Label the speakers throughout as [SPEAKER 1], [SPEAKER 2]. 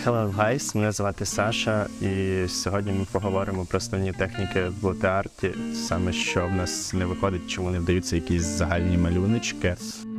[SPEAKER 1] Hello guys, мене звати Саша, і сьогодні ми поговоримо про основні техніки в латте-арті, саме що в нас не виходить, чому не вдаються якісь загальні малюночки.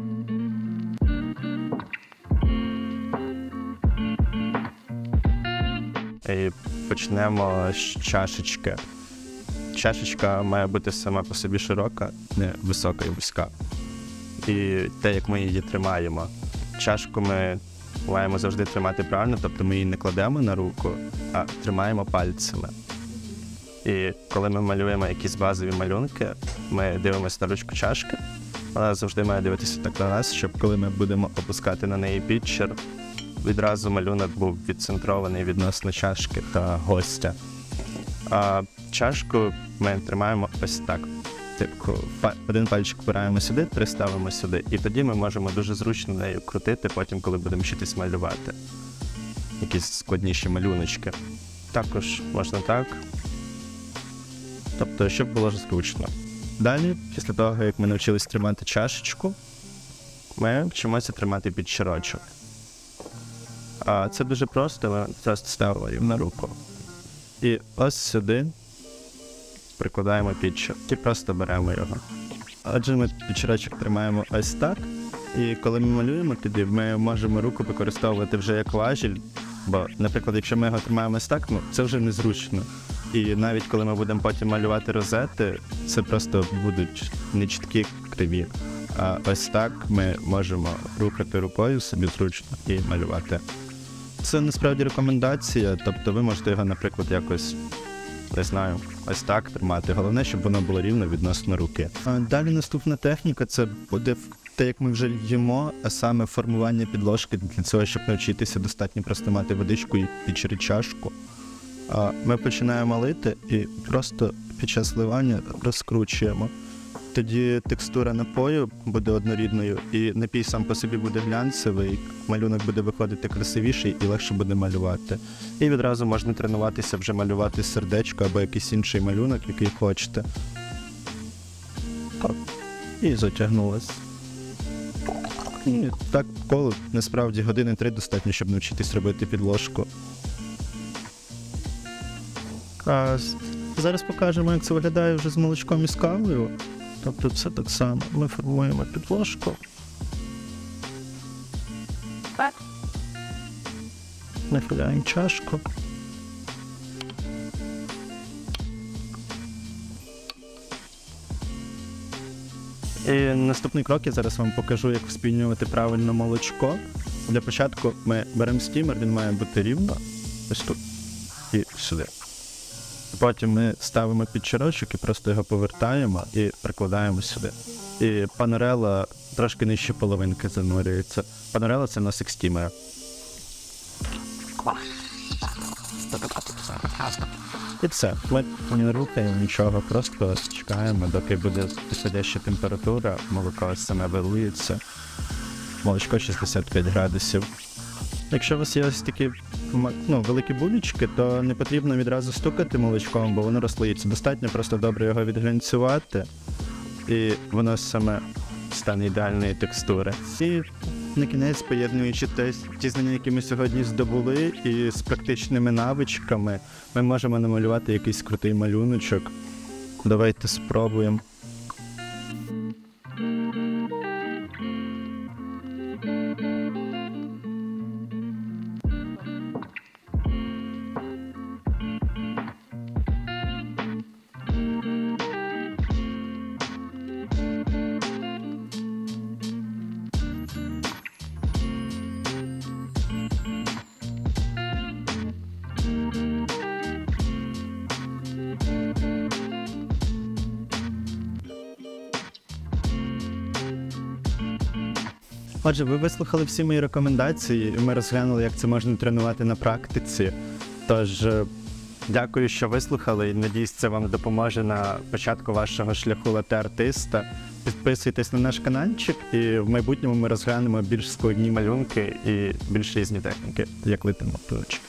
[SPEAKER 1] І почнемо з чашечки. Чашечка має бути сама по собі широка, не висока і вузька. І те, як ми її тримаємо. Чашку ми маємо завжди тримати правильно, тобто ми її не кладемо на руку, а тримаємо пальцями. І коли ми малюємо якісь базові малюнки, ми дивимося на ручку чашки, вона завжди має дивитися так на нас, щоб коли ми будемо опускати на неї пітчер, відразу малюнок був відцентрований відносно чашки та гостя. А чашку ми тримаємо ось так. Один пальчик впираємо сюди, три ставимо сюди. І тоді ми можемо дуже зручно нею крутити, потім, коли будемо вчитись малювати. Якісь складніші малюночки. Також можна так. Тобто, щоб було зручно. Далі, після того, як ми навчились тримати чашечку, ми вчимося тримати підчерочок. А це дуже просто, ми просто ставимо її на руку. І ось сюди прикладаємо підчер і просто беремо його. Отже, ми підчерочок тримаємо ось так, і коли ми малюємо тоді, ми можемо руку використовувати вже як важіль, бо, наприклад, якщо ми його тримаємо ось так, це вже незручно. І навіть коли ми будемо потім малювати розети, це просто будуть не чіткі криві. А ось так ми можемо рухати рукою собі зручно і малювати. Це насправді рекомендація, тобто ви можете його, наприклад, якось, не знаю, ось так тримати. Головне, щоб воно було рівно відносно руки. А далі наступна техніка – це буде те, як ми вже їмо, а саме формування підложки. Для цього, щоб навчитися, достатньо просто мати водичку і пічери чашку. Ми починаємо лити і просто під час ливання розкручуємо. Тоді текстура напою буде однорідною, і напій сам по собі буде глянцевий, малюнок буде виходити красивіший і легше буде малювати. І відразу можна тренуватися вже малювати сердечко або якийсь інший малюнок, який хочете. І затягнулось. І так коло, насправді, години 3 достатньо, щоб навчитись робити підложку. Зараз покажемо, як це виглядає вже з молочком і з кавою. Тобто це так само. Ми формуємо підложку. Нахиляємо чашку. І наступний крок я зараз вам покажу, як вспінювати правильно молочко. Для початку ми беремо стімер, він має бути рівно. Ось тут. І сюди. Потім ми ставимо підчерочок і просто його повертаємо і прикладаємо сюди. І панорела трошки нижче половинки занурюється. Панорела – це носик стімера. І все. Ми не рухаємо нічого, просто чекаємо, доки буде підходяща температура, молоко саме вилується. Молочко 65 градусів. Якщо у вас є ось такі великі булечки, то не потрібно відразу стукати молочком, бо воно розслоїться. Достатньо просто добре його відглянцювати, і воно саме стане ідеальної текстури. І на кінець, поєднуючи ті знання, які ми сьогодні здобули, і з практичними навичками, ми можемо намалювати якийсь крутий малюночок. Давайте спробуємо. Отже, ви вислухали всі мої рекомендації, і ми розглянули, як це можна тренувати на практиці. Тож, дякую, що вислухали, і надіюсь, це вам допоможе на початку вашого шляху латте-артиста. Підписуйтесь на наш каналчик, і в майбутньому ми розглянемо більш складні малюнки і більш різні техніки, як лити на